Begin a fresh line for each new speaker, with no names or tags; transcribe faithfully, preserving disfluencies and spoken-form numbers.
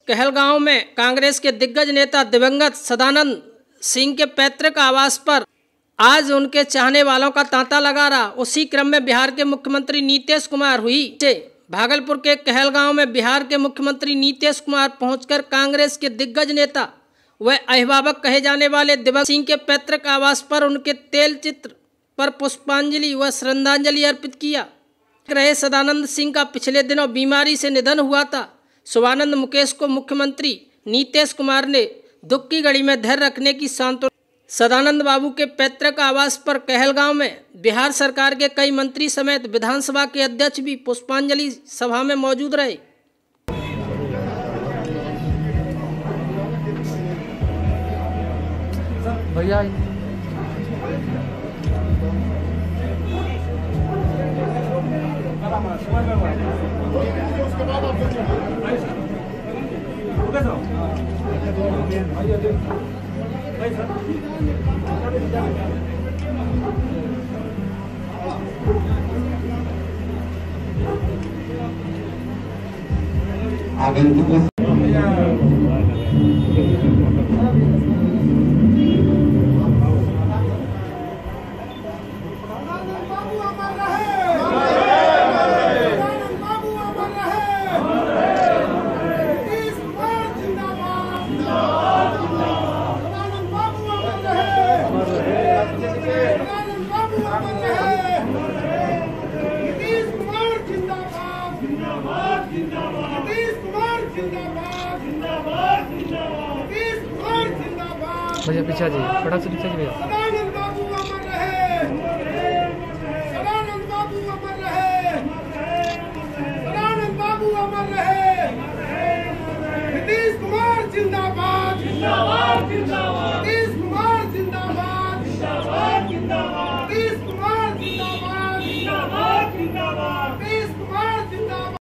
कहलगांव में कांग्रेस के दिग्गज नेता दिवंगत सदानंद सिंह के पैतृक आवास पर आज उनके चाहने वालों का तांता लगा रहा। उसी क्रम में बिहार के मुख्यमंत्री नीतीश कुमार हुई से भागलपुर के कहलगांव में बिहार के मुख्यमंत्री नीतीश कुमार पहुंचकर कांग्रेस के दिग्गज नेता व अभिभावक कहे जाने वाले दिवंगत सिंह के पैतृक आवास पर उनके तेल चित्र पर पुष्पांजलि व श्रद्धांजलि अर्पित किया। रहे सदानंद सिंह का पिछले दिनों बीमारी से निधन हुआ था। शुभानंद मुकेश को मुख्यमंत्री नीतीश कुमार ने दुख की घड़ी में धैर्य रखने की सांत्वना। सदानंद बाबू के पैतृक आवास पर कहलगांव में बिहार सरकार के कई मंत्री समेत विधानसभा के अध्यक्ष भी पुष्पांजलि सभा में मौजूद रहे।
भैया
आगंतुक
भैया पीछा जी, फटाक से पीछा जी भैया।